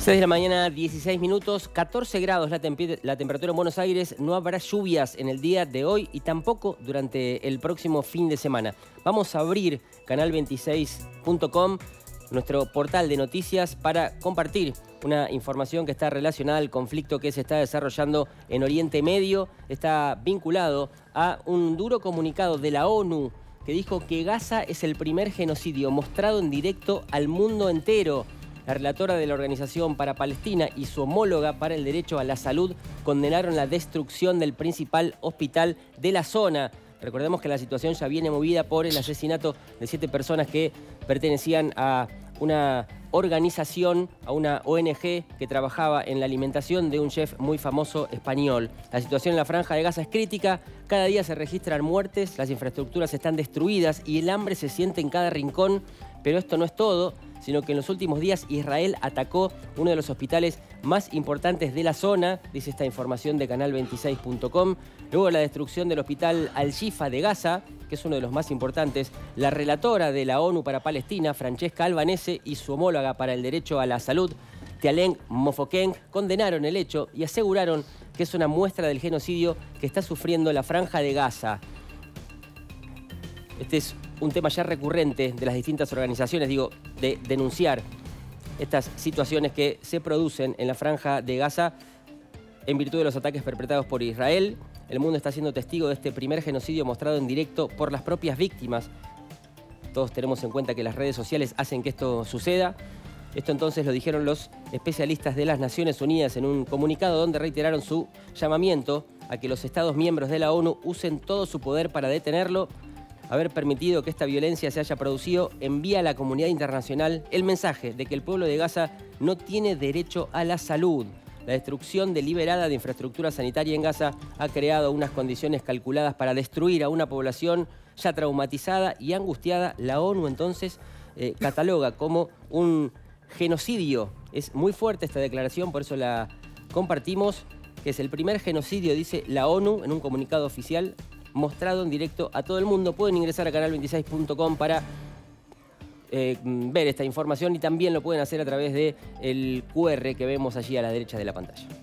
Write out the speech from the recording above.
6 de la mañana, 16 minutos, 14 grados la temperatura en Buenos Aires. No habrá lluvias en el día de hoy y tampoco durante el próximo fin de semana. Vamos a abrir canal26.com, nuestro portal de noticias, para compartir una información que está relacionada al conflicto que se está desarrollando en Oriente Medio. Está vinculado a un duro comunicado de la ONU que dijo que Gaza es el primer genocidio mostrado en directo al mundo entero. La relatora de la Organización para Palestina y su homóloga para el derecho a la salud condenaron la destrucción del principal hospital de la zona. Recordemos que la situación ya viene movida por el asesinato de 7 personas que pertenecían a una organización, a una ONG que trabajaba en la alimentación de un chef muy famoso español. La situación en la Franja de Gaza es crítica, cada día se registran muertes, las infraestructuras están destruidas y el hambre se siente en cada rincón, pero esto no es todo, sino que en los últimos días Israel atacó uno de los hospitales más importantes de la zona, dice esta información de canal26.com. Luego de la destrucción del hospital Al-Shifa de Gaza, que es uno de los más importantes, la relatora de la ONU para Palestina, Francesca Albanese, y su homóloga para el derecho a la salud, Tialen Mofokeng, condenaron el hecho y aseguraron que es una muestra del genocidio que está sufriendo la Franja de Gaza. Este es un tema ya recurrente de las distintas organizaciones, de denunciar estas situaciones que se producen en la Franja de Gaza en virtud de los ataques perpetrados por Israel. El mundo está siendo testigo de este primer genocidio mostrado en directo por las propias víctimas. Todos tenemos en cuenta que las redes sociales hacen que esto suceda. Esto entonces lo dijeron los especialistas de las Naciones Unidas en un comunicado donde reiteraron su llamamiento a que los Estados miembros de la ONU usen todo su poder para detenerlo. Haber permitido que esta violencia se haya producido envía a la comunidad internacional el mensaje de que el pueblo de Gaza no tiene derecho a la salud. La destrucción deliberada de infraestructura sanitaria en Gaza ha creado unas condiciones calculadas para destruir a una población ya traumatizada y angustiada. La ONU entonces cataloga como un genocidio. Es muy fuerte esta declaración, por eso la compartimos, que es el primer genocidio, dice la ONU en un comunicado oficial, mostrado en directo a todo el mundo. Pueden ingresar a canal26.com para ver esta información y también lo pueden hacer a través del QR que vemos allí a la derecha de la pantalla.